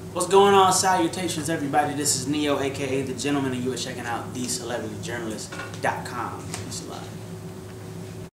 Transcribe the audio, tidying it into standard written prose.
What's going on? Salutations, everybody. This is Neo, aka The Gentleman, and you are checking out TheCelebrityJournalist.com.